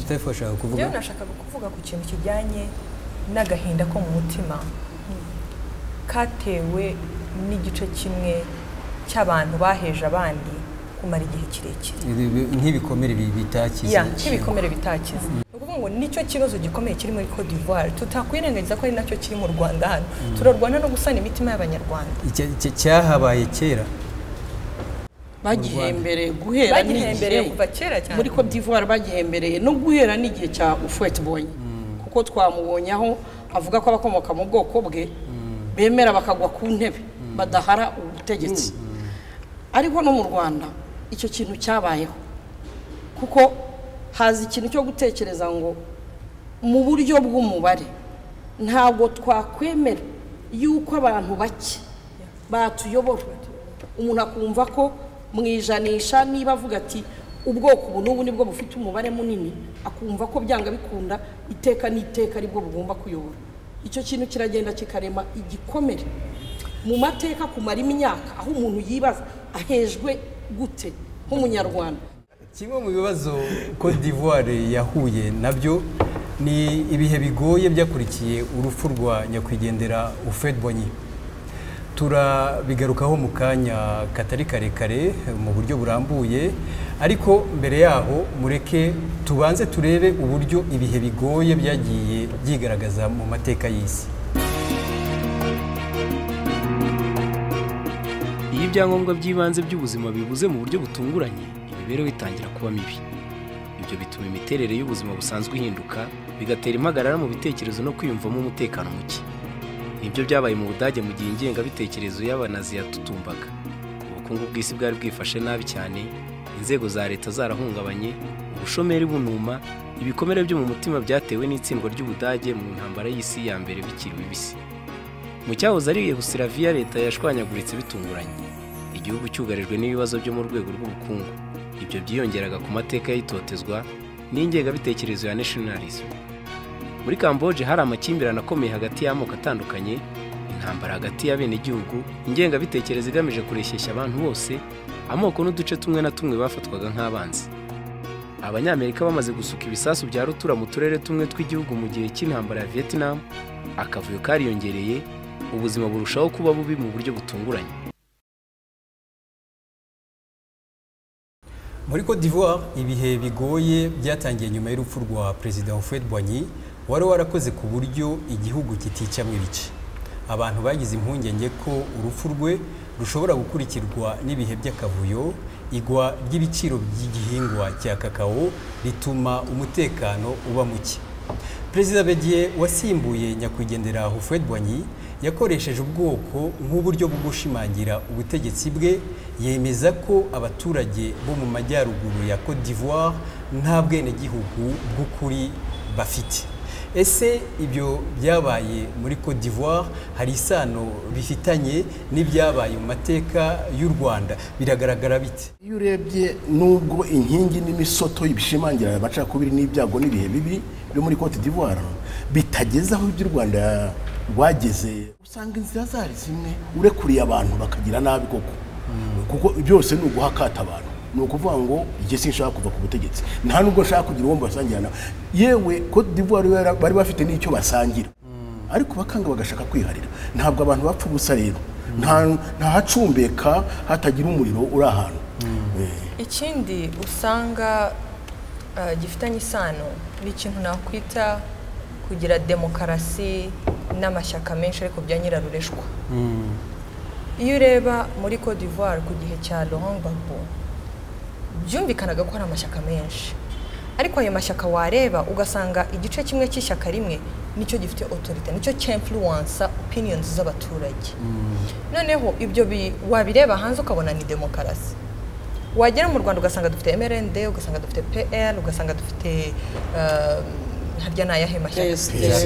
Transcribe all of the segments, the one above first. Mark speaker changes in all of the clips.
Speaker 1: utafasha kuvuga
Speaker 2: byo nashaka kuvuga ku kintu kijyanye n'agahinda ko mu mutima katewe n'igice kimwe cy'abantu baheje abandi kumara igihe kirekire
Speaker 1: nk'ibikomere bitakize
Speaker 2: nk'ibikomere bitakize ukuvuga ngo nicyo kibazo gikomeye kiri muri Côte d'Ivoire tutakwirengagiza ko ari nacyo kiri mu Rwanda hano turarwana no gusana imitima y'abanyarwanda
Speaker 1: cyahabaye kera
Speaker 3: bagihembere guhera
Speaker 2: n'igihe kuva kera cyane
Speaker 3: muri Côte d'Ivoire bagihembereye no guhera n'igihe cya Ufwetboy kuko twamubonyaho avuga ko abakomoka mu bwoko bwe bemera bakagwa ku ntebe badahara ubutegetsi ariko no mu Rwanda icyo kintu cyabayeho kuko hazi ikintu cyo gutekereza ngo mu buryo bw'umubare ntabwo twakwemera yuko abantu bake batuyobora umuntu akumva ko mwijanisha niba avuga ati ubwoko ubu n'ubu nibwo bufite umubare munini akumva ko byanga bikunda iteka n'iteka aribwo bugomba kuyobora icyo kintu kiragenda kikarema igikomere mu mateka kumara imyaka aho umuntu yibaza ahejwe gute nk'umunyarwanda.
Speaker 1: Kimwe mu bibazo Côte d'Ivoire yahuye nabyo ni ibihe bigoye byakurikiye urupfu rwa nyakwigendera Ufwetboy. Turabigarukaho mu kanya katari karekare mu buryo burambuye, ariko mbere yaho mureke tubanze turebe uburyo ibihe bigoye byagiye byigaragaza mu mateka y'isi.
Speaker 4: Iyo ibyangombwa by'ibanze by'ubuzima bibuze mu buryo butunguranye, imibereho itangira kuba mibi. Ibyo bituma imiterere y'ubuzima busanzwe ihinduka, bigatera impagarara mu bitekerezo no kwiyumvamo umutekano muke. Nibyo byabaye mu Budage mu gihe ingengabitekerezo y'abanazi yatutumbaga. Ubukungu bw'isi bwari bwifashe nabi cyane, inzego za leta zarahungabanye, ubushomeri bunuma, ibikomere byo mu mutima byatewe n'itsindwa ry'Ubudage mu ntambara y'isi ya mbere bikiri bibisi. Mu cyahoze ari Yugoslavia leta yashwanyaguritse bitunguranye. Igihugu cyugarijwe n'ibibazo byo mu rwego rw'ubukungu. Ibyo byiyongeraga ku mateka y'itotezwa n'ingengabitekerezo ya nationalism. Muri Cambodia hari amakimbirane akomeye hagati y'amoko atandukanye, intambara hagati y'abene gihugu, ingengabitekerezo igamije kureshyeshya abantu bose, amoko n'uduce tumwe na tumwe bafatwaga nk'abanzi. Abanyamerika bamaze gusuka ibisasu bya rutura mu turere tumwe tw'igihugu mu gihe cy'intambara ya Vietnam, akavuyo kariyongereye, ubuzima burushaho kuba bubi mu buryo butunguranye.
Speaker 1: Muri Côte d'Ivoire ibihe bigoye byatangiye nyuma y'urupfu rwa President Ufwetboy wari warakoze ku buryo igihugu kiticamwe ibice. Abantu bagize impungenge ko urupfu rwe rushobora gukurikirwa n'ibihe by'akavuyo, igwa ry'ibiciro by'igihingwa cya kakao rituma umutekano uba muke. President Bediye wasimbuye nyakwigendera Ufwetboy yakoresheje ubwoko nk'uburyo bwo gushimangira ubutegetsi bwe, yemeza ko abaturage bo mu majyaruguru ya Côte d'Ivoire nta bwenegihugu bw'ukuri bafite. Ese ibyo byabaye muri Côte d'Ivoire hari isano bifitanye n'ibyabaye mu mateka y'u Rwanda, biragaragara bite?
Speaker 5: Iyo urebye nubwo inkingi n'imisoto y'ibishimangira abacakubiri n'ibyago n'ibihe bibi byo muri Côte d'Ivoire bitageze aho iby'u Rwanda rwageze, usanga inzira zari zimwe urekuriye abantu bakagira nabi kuko byose ni uguhakata abantu. Ni ukuvuga ngo igihe sinshaka kuva ku butegetsi, nta nubwo nshaka kugira uwo basangirana. Yewe Côte d'Ivoire bari bafite n'icyo basangira, ariko bakanga bagashaka kwiharira. Ntabwo abantu bapfa ubusa rero, nta hacumbeka hatagira umuriro uri ahantu.
Speaker 2: Ikindi usanga gifitanye isano n'ikintu nakwita kugira demokarasi n'amashyaka menshi ariko bya nyirarureshwa. Iyo ureba muri Côte d'Ivoire ku gihe cya Laurent Gbagbo byumvikanaga ko hari amashyaka menshi, ariko ayo mashyaka wareba ugasanga igice kimwe cy'ishyaka rimwe nicyo gifite autorité, nicyo cy'influence opinions z'abaturage. Noneho ibyo wabireba hanze ukabona ni demokarasi. Wagera mu Rwanda ugasanga dufite MRND, ugasanga dufite PL, ugasanga dufite harya nayahe mashyaka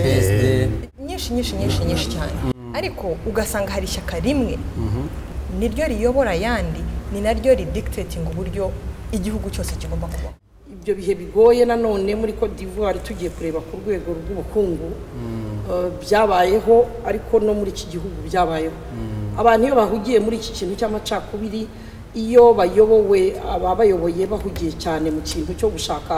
Speaker 2: nyinshi cyane, ariko ugasanga hari ishyaka rimwe niryo riyobora yandi, ni naryo ridictating uburyo igihugu cyose kigomba kuba.
Speaker 3: Ibyo bihe bigoye nanone muri Côte d'Ivoire tugiye kureba ku rwego rw'ubukungu byabayeho, ariko no muri iki gihugu byabayeho. Abantu iyo bahugiye muri iki kintu cy'amacakubiri, iyo bayobowe ababayoboye bahugiye cyane mu kintu cyo gushaka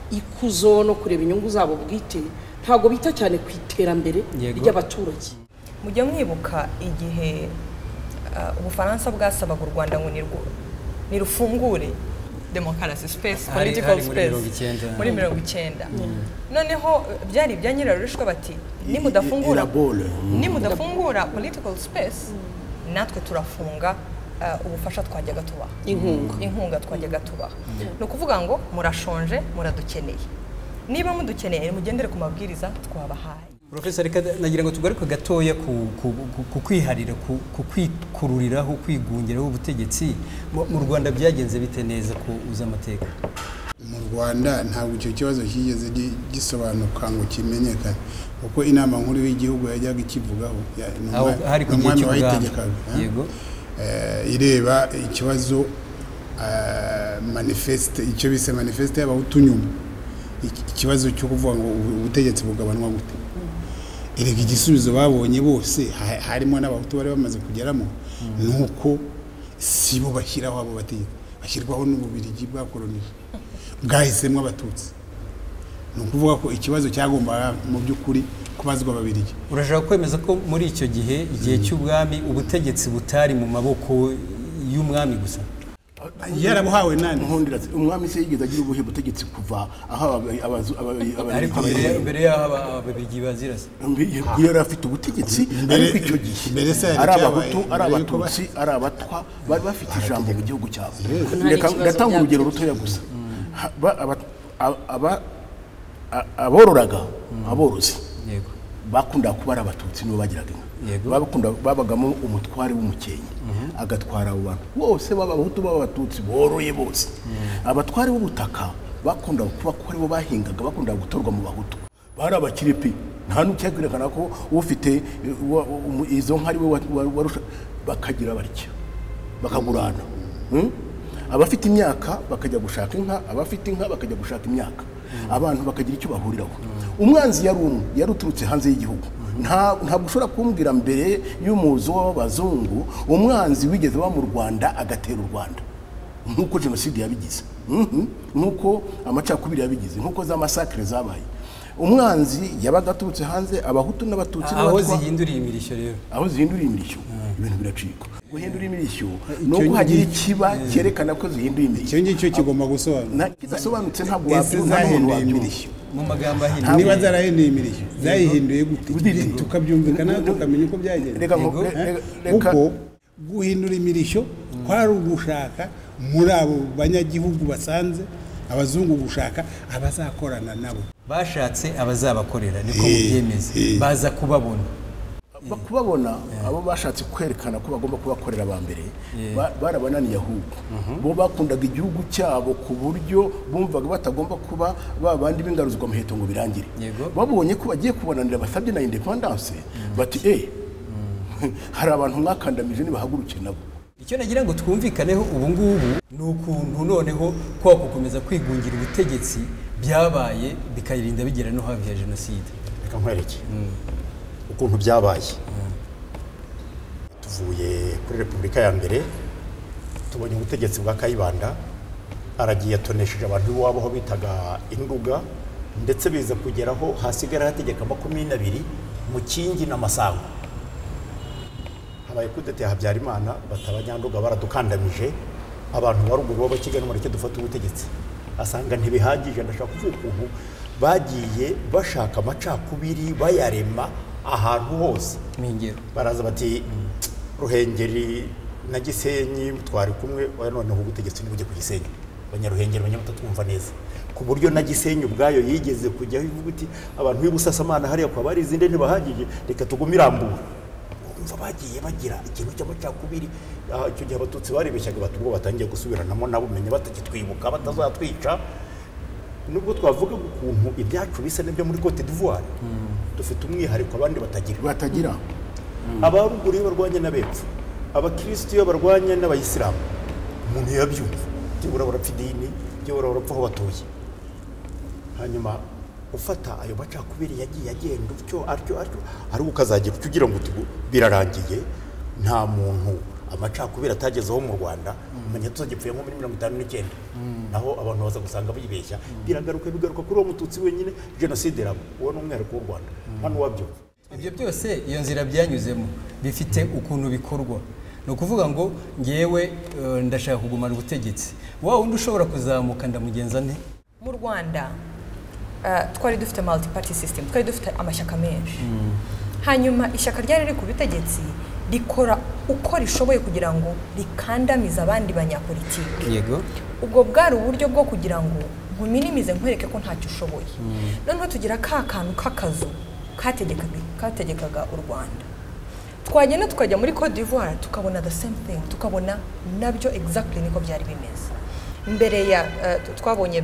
Speaker 3: ikuzo no kureba inyungu zabo bwite ntabwo bita cyane ku iterambere ry'abaturage.
Speaker 2: Mujya mwibuka igihe Ubufaransa bwasabaga u Rwanda ngo nirufungure demokarasi space, political space muri 90. Noneho byari ibya nyirarurishwa bati nimudafungura political space natwe turafunga ubufasha twajyaga tubaha, inkunga twajyaga tubaha. No kuvuga ngo murashonje muradukeneye, niba mudukeneye mugendere ku mabwiriza twabahaye.
Speaker 1: Professor reka nagira ngo tugaruke gatoya ku kwiharira ku kwikururiraho kwigungiraho ubutegetsi mu Rwanda byagenze bite neza ko uza amateka.
Speaker 6: Mu Rwanda ntabwo icyo kibazo kigeze gisobanuka ngo kimenyekane kuko inama nkuru y'igihugu yajyaga ikivugaho
Speaker 1: hari ku gihe cy'ubwami
Speaker 6: yego ireba ikibazo manifeste icyo bise manifeste y'abahutu nyuma ikibazo cyo kuvuga ngo ubutegetsi bugabanwa gute. Erega igisubizo babonye bose harimo n'abahutu bari bamaze kugeramo nuko sibo bashyiraho abo bategeka bashyirwaho n'ububirigi bwakolonije bwahisemo abatutsi. Ni ukuvuga ko ikibazo cyagombaga mu by'ukuri kubazwa ababirigi.
Speaker 1: Urashaka kwemeza ko muri icyo gihe igihe cy'ubwami ubutegetsi butari mu maboko y'umwami gusa?
Speaker 6: Yarabuhawe nani
Speaker 5: umwami se yigeze agira ubuhe butegetsi kuva aho
Speaker 1: ariko mbere y'aho ababirigi bazirase
Speaker 5: yari afite ubutegetsi ariko icyo gihe ari abahutu ari abatutsi ari abatwa bari bafite ijambo mu gihugu cyabo. Ndatanga urugero rutoya gusa. Abororaga aborozi bakunda kuba ari abatutsi nibo bagiraga inka, babagamo umutware w'umukenke agatwara abo bantu bose b'abahutu b'abatutsi boroye bose. Abatware b'ubutaka bakunda kuba ko aribo bahingaga, bakunda gutorwa mu bahutu, bari abakiripi nta n'ucyagwerekana ko ufite izo nka ari we warusha, bakagira barya bakagurana. Abafite imyaka bakajya gushaka inka, abafite inka bakajya gushaka imyaka, abantu bakagira icyo bahuriraho. Umwanzi yari uturutse hanze y'igihugu. Ntabwo ushobora kumbwira mbere y'umuzo w'abazungu umwanzi wigeze wa mu Rwanda agatera u Rwanda nkuko jenoside yabigize, nkuko amacakubiri yabigize, nkuko za massacre zabaye. Umwanzi yabaga aturutse hanze, abahutu n'abatutsi
Speaker 1: aho zihinduriye imirishyo rero,
Speaker 5: aho zihinduriye imirishyo ibintu biracika. Guhindura imirishyo no kuhagira ikiba cyerekana ko zihinduye imirishyo.
Speaker 6: Icyo ngicyo kigomba gusobanura.
Speaker 5: Kidasobanutse ntabwo wabyumva imirishyo
Speaker 1: mu magambo ahinduye.
Speaker 6: Niba zarahinduye imirishyo zayihinduye gute tukabyumvikana tukamenya uko byagenze. Kuko guhindura imirishyo kwari ugushaka muri abo banyagihugu basanze abazungu gushaka abazakorana nabo,
Speaker 1: bashatse abazabakorera niko mubyemeze, baza kubabona abo bashatse kwerekana ko bagomba kubakorera aba mbere barabananiye ahubwo bo bakundaga igihugu cyabo ku buryo bumvaga batagomba kuba babandi b'ingaruzwa muheto ngo birangire. Babonye ko bagiye kubonanira basabye na independence bati hari abantu mwakandamije nibahaguruke nabo. Icyo nagira ngo twumvikaneho ubu ngubu ni ukuntu noneho kwa gukomeza kwigungira ubutegetsi byabaye bikayirinda bigera no hafi ya jenoside.
Speaker 7: Reka nkwereke ukuntu byabaye. Tuvuye kuri Repubulika ya mbere tubonye ubutegetsi bwa Kayibanda aragiye atonesheje abantu iwabo aho bitaga Induga, ndetse biza kugeraho hasigara hategeka 22 mu Kingi n'Amasango. Habaye kudete ya Habyarimana batabanyanduga baradukandamije, abantu baruguru b'Abakigali mureke dufata ubutegetsi. Asanga ntibihagije, ndashaka kuvuga ukuntu bagiye bashaka amacakubiri bayarema ahantu hose.
Speaker 1: Ingiro
Speaker 7: baraza bati Ruhengeri na Gisenyi twari kumwe, noneho ubutegetsi nibujye ku Gisenyi. Abanyaruhengeri banyamutatwumva neza ku buryo na Gisenyi ubwayo yigeze kujya bivuga uti abantu b'Ibusasamana hariya kwa bari izinde ntibahagije, reka tugumirambura. Umva bagiye bagira ikintu cy'amacakubiri. Icyo gihe abatutsi baribeshyaga batubwo batangiye gusubiranamo nabo umenye batakitwibuka batazatwica. Nubwo twavuga ukuntu ibyacu bisa n'ibyo muri Cote d'Ivoire dufite umwihariko abandi batagira. Abaruguru barwanya n'abepfu, abakristo barwanya n'abayisilamu. Umuntu yabyumva byibura barapfa idini, byibura barapfa aho batuye. Hanyuma ufata ayo macakubiri yagiye agenda utyo ariko ukazagira ugira ngo birarangiye, nta muntu amacakubiri atagezeho mu Rwanda umenya tuzagipfuye nko muri 59 naho abantu baza gusanga bibeshya bigaruka kuri uwo mututsi wenyine genocide rabo uwo n'umwihariko w'u Rwanda hano wabyo
Speaker 1: ibyo byose iyo nzira byanyuzemo bifite ukuntu bikorwa ni ukuvuga ngo ngewe ndashaka kugumana ubutegetsi wa wundi ushobora kuzamuka ndamugenza nte
Speaker 2: mu Rwanda twari dufite multi party system twari dufite amashyaka menshi hanyuma ishyaka ryari riri ku butegetsi rikora uko rishoboye kugira ngo rikandamize abandi banyapolitiki
Speaker 1: yego
Speaker 2: ubwo bwari uburyo bwo kugira ngo nkuminimize nkwereke ko ntacyo ushoboye noneho tugira ka kantu k'akazu kategekaga u Rwanda twagenda tukajya muri Côte d'Ivoire tukabona the same thing tukabona nabyo exactly niko byari bimeze mbere ya twabonye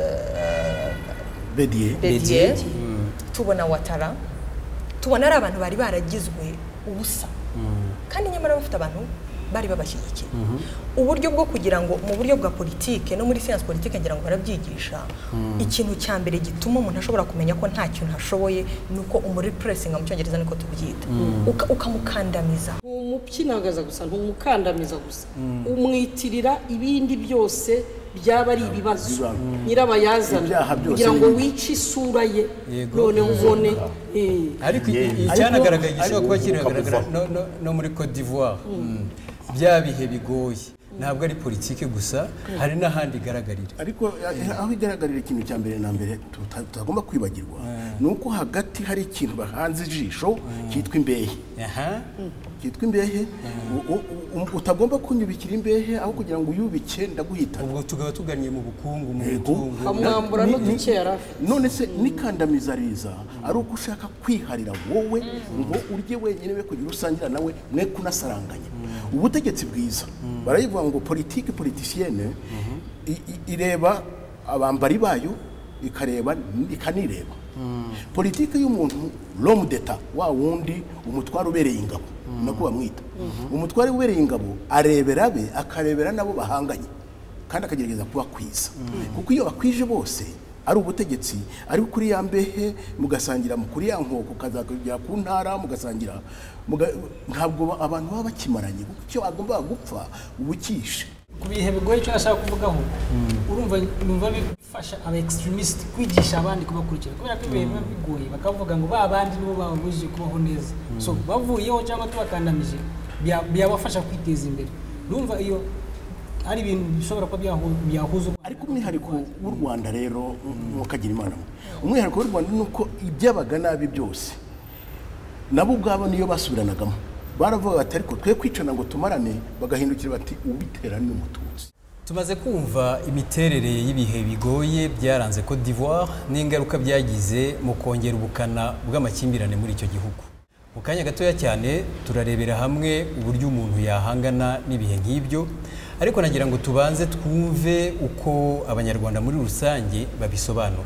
Speaker 2: Bediye tubona Ouattara tubona ari abantu bari baragizwe ubusa kandi nyamara bafite abantu bari babashyigikiye uburyo bwo kugira ngo mu buryo bwa politike no muri science politique ngira ngo barabyigisha ikintu cya mbere gituma umuntu ashobora kumenya ko nta kintu ashoboye nuko umuripressinga mu cyongereza niko tubyita ukamukandamiza
Speaker 3: umupyinagaza gusa ntumukandamiza gusa umwitirira ibindi byose byaba ari ibibazo nyirabayazana kugira ngo wice isura ye none ubone
Speaker 1: ariko icyanagaragaye gishobora kuba kiragaragara no muri Côte d'Ivoire bya bihe bigoye ntabwo ari politike gusa hari n'ahandi igaragarira
Speaker 5: ariko aho igaragarira ikintu cya mbere na mbere tutagomba kwibagirwa ni uko hagati hari ikintu bahanze ijisho cyitwa imbehe cyitwa imbehe utagomba kunyubikira imbehe aho kugira ngo uyubike ndaguhita
Speaker 1: ubwo tugaba tuganiye mu bukungu mu butungo
Speaker 3: amwambura n'uduke yarafi
Speaker 5: none se nikandamiza riza ari uko ushaka kwiharira wowe ngo urye wenyine we kugira usangira nawe mwe kunasaranganya ubutegetsi bwiza barayivuga ngo politicienne ireba abambari bayo ikanireba politike y'umuntu l'homme d'etat wa wundi umutwaro ubereye ingabo nako bamwita umutware ubereye ingabo arebera be akarebera nabo bahanganye kandi akagerageza kuba kwiza kuko iyo bakwije bose ari ubutegetsi ari kuri ya mbehe mugasangira kuri ya nkoko kazakujya ku ntara mugasangira ntabwo abantu baba bakimaranye kuko icyo agomba gupfa ubukishe
Speaker 8: ku bihe bigoye icyo ashaka kuvugaho urumva bifasha aba extremist kwigisha abandi kubakurikira kubera ko ibihe biba bigoye bakavuga ngo ba bandi nibo babujije kubaho neza so bavuyeho cyangwa tubakandamije byabafasha kwiteza imbere urumva iyo ari ibintu bishobora kuba byahuza
Speaker 5: ariko umwihariko w'u Rwanda rero mukagira imana umwihariko w'u Rwanda nuko ibyabaga nabi byose nabo ubwabo niyo basubiranagamo baravuga bati ariko twe kwicana ngo tumarane bagahindukira bati ubitera n'umututsi
Speaker 1: tumaze kumva imiterere y'ibihe bigoye byaranze Côte d'Ivoire n'ingaruka byagize mu kongera ubukana bw'amakimbirane muri icyo gihugu mu kanya gatoya cyane turarebera hamwe uburyo umuntu yahangana n'ibihe nk'ibyo ariko nagira ngo tubanze twumve uko abanyarwanda muri rusange babisobanura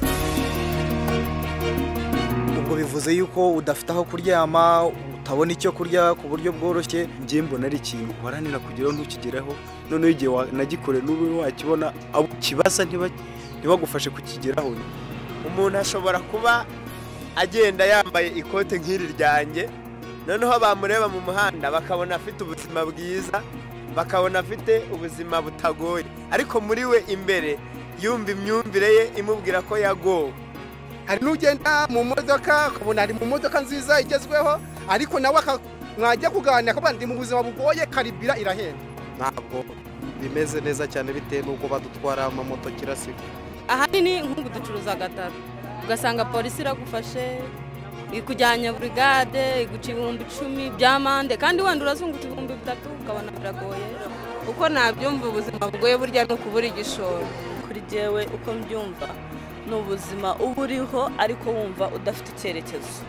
Speaker 9: ubwo bivuze yuko udafite aho kuryama utabona icyo kurya ku buryo bworoshye njye mbona ari ikintu waranira kugeraho ntukigeraho noneho igihe wanagikore n'ubu wakibona abo kibasa ntibagufashe kukigeraho
Speaker 10: umuntu ashobora kuba agenda yambaye ikote nk'iri ryanjye noneho bamureba mu muhanda bakabona afite ubuzima bwiza bakabona afite ubuzima butagoye ariko muri we imbere yumva imyumvire ye imubwira ko yagowe
Speaker 11: hari n'ugenda mu modoka ukabona ari mu modoka nziza igezweho ariko nawe mwajya kuganira ko ndi mu buzima bugoye karibira irahenda
Speaker 9: ntabwo bimeze neza cyane bitewe n'uko badutwara amamoto kirasiga
Speaker 12: ahanini nk'ubu ducuruza gatatu ugasanga polisi iragufashe ikujyanye brigade iguca 10,000 by'amande kandi wenda urazunguka 3,000 ukabona biragoye uko nabyumva ubuzima bugoye burya no kubura igishoro
Speaker 13: kuri jewe uko mbyumva ni ubuzima uba uriho ariko wumva udafite icyerekezo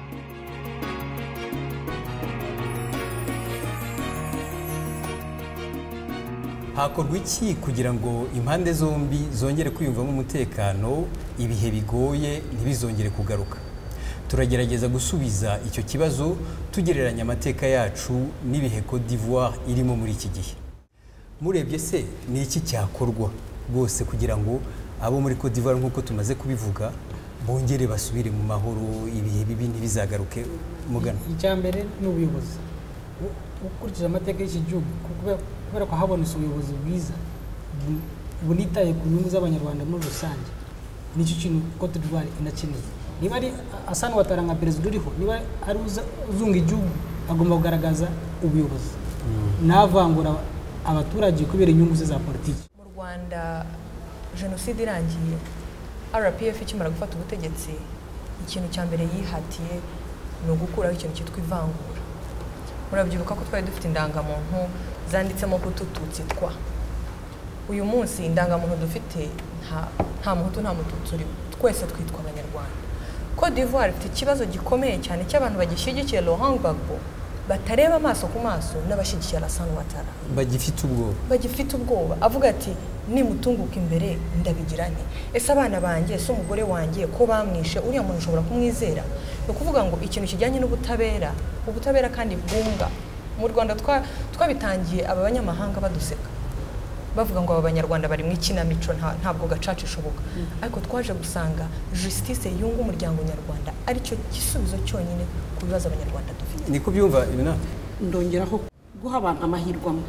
Speaker 1: hakorwa iki kugira ngo impande zombi zongere kwiyumvamo umutekano ibihe bigoye ntibizongere kugaruka turagerageza gusubiza icyo kibazo tugereranya amateka yacu n'ibihe Côte d'Ivoire irimo muri iki gihe murebye se ni iki cyakorwa rwose kugira ngo abo muri Côte d'Ivoire nk'uko tumaze kubivuga bongere basubire mu mahoro ibihe bibi ntibizagaruke mugana
Speaker 8: icya mbere n'ubuyobozi ukurikije amateka y'iki gihugu kubera ko habonetse ubuyobozi bwiza bunitaye ku nyungu z'abanyarwanda muri rusange nicyo kintu Cote d'Ivoire inakeneye niba ari Hassan Ouattara nka perezida uriho niba ari uzunga igihugu agomba kugaragaza ubuyobozi navangura abaturage kubera inyungu ze za politiki.
Speaker 2: Mu Rwanda jenoside irangiye RPF ikimara gufata ubutegetsi ikintu cya mbere yihatiye ni ugukuraho ikintu cyitwa ivangura. Murabyibuka ko twari dufite indangamuntu zanditsemo ko tututsi twa uyu munsi indangamuntu dufite nta muhutu nta mututsi uri twese twitwa abanyarwanda. Cote d'Ivoire ifite ikibazo gikomeye cyane cy'abantu bagishyigikiye Laurent Gbagbo batareba amaso ku maso n'abashyigikiye Hassan Ouattara bagifite ubwoba avuga ati nimutunguka imbere ndabigiranye ese abana banjye se umugore wanjye ko bamwishe uriya muntu ushobora kumwizera. No kuvuga ngo ikintu kijyanye ubutabera kandi bwunga mu Rwanda twabitangiye aba banyamahanga baduseka bavuga ngo aba banyarwanda bari mu ikinamico ntabwo gacaca ishoboka ariko twaje gusanga justice yunga umuryango nyarwanda ari cyo gisubizo cyonyine ku bibazo abanyarwanda dufite.
Speaker 1: Niko byumva ibina
Speaker 3: ndongeraho guha abantu amahirwe amwe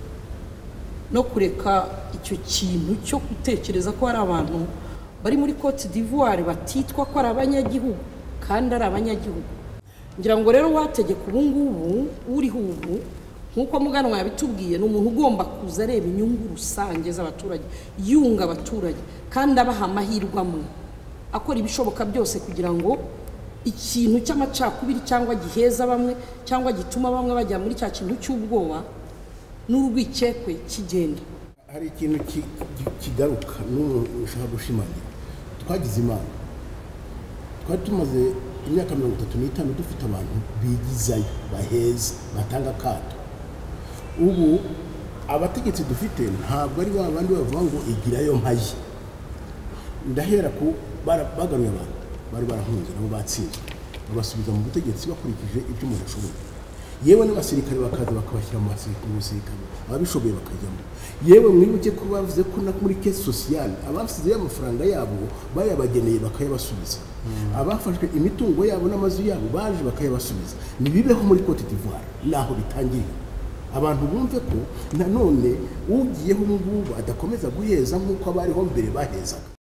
Speaker 3: no kureka icyo kintu cyo gutekereza ko hari abantu bari muri Cote d'Ivoire batitwa ko ari abanyagihugu kandi ari abanyagihugu. Ngira ngo rero wategeka ubu ngubu uriho ubu nkuko muganwa yabitubwiye ni umuntu ugomba kuza areba inyungu rusange z'abaturage yunga abaturage kandi abaha amahirwe amwe akora ibishoboka byose kugira ngo ikintu cy'amacakubiri cyangwa giheza bamwe cyangwa gituma bamwe bajya muri cya kintu cy'ubwoba n'urwikekwe kigenda.
Speaker 5: Hari ikintu kigaruka n'ushaka gushimangira twagize imana twari tumaze imyaka 35 dufite abantu bigizayo baheza batanga akato. Ubu abategetsi dufite ntabwo ari babandi bavuga ngo igirayo mpaye ndahera ku bagaruye abantu bari barahunze nabo batsinze babasubiza mu butegetsi bakurikije ibyo umuntu ashoboye. Yewe n'abasirikare bakaza bakabashyira mu basirikare ababishoboye bakajyamo. Yewe mwibuke ko bavuze ko muri caisse sociale abafisize amafaranga yabo bayabageneye bakayabasubiza. Abafashwe imitungo yabo n'amazu yabo baje bakayabasubiza. Nibibeho muri Cote d'Ivoire naho bitangiye. Abantu bumve ko nanone ugiyeho ngubu adakomeza guheza nk'uko abariho mbere bahezaga.